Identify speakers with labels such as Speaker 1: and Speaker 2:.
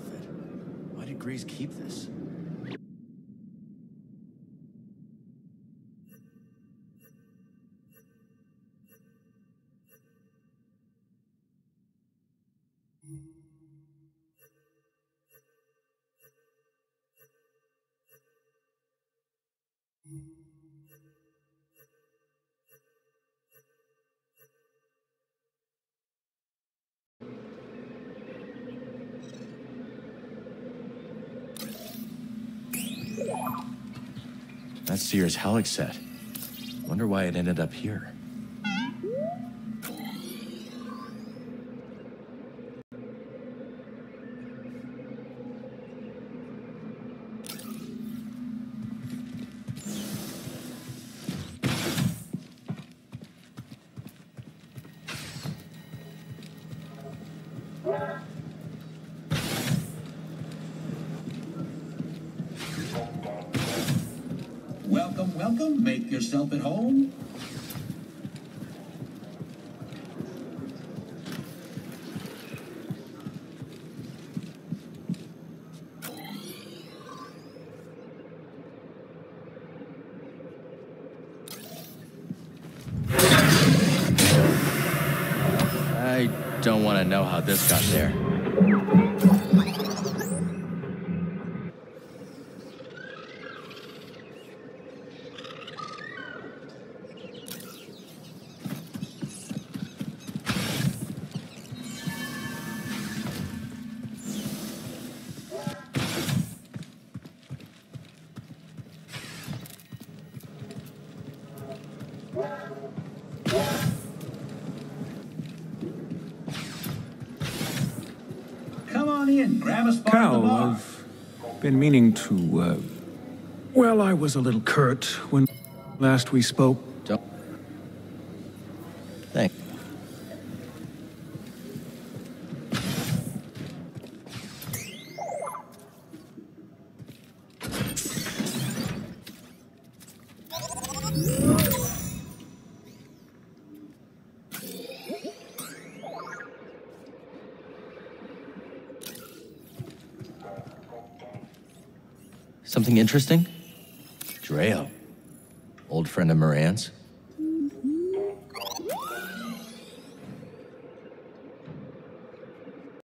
Speaker 1: outfit. Why did Grease keep this? That's Seer's Helic set. Wonder why it ended up here.
Speaker 2: Welcome, welcome. Make yourself at home.
Speaker 1: I don't want to know how this got there.
Speaker 2: Come on in, grab a spot at the
Speaker 3: Cal,
Speaker 2: bar.
Speaker 3: I've been meaning to, well, I was a little curt when last we spoke.
Speaker 1: Don't. Thanks. Something interesting? Dreo. Old friend of Moran's.